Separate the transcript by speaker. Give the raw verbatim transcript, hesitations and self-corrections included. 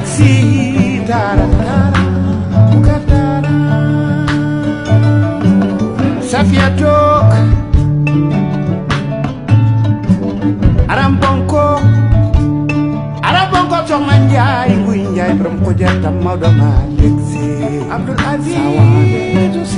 Speaker 1: si tara tara bukatara Safia tok aram bonko aram bonko tok manjay nguy njay borom ko jatam mawdo Malick Sy Abdoul Aziz